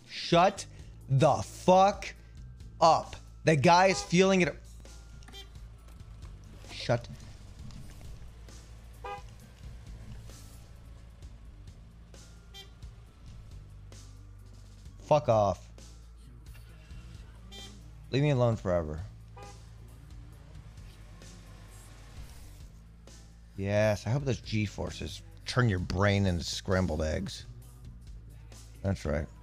Shut the fuck up. The guy is feeling it. Shut. Fuck off. Leave me alone forever. Yes, I hope those G-forces turn your brain into scrambled eggs. That's right.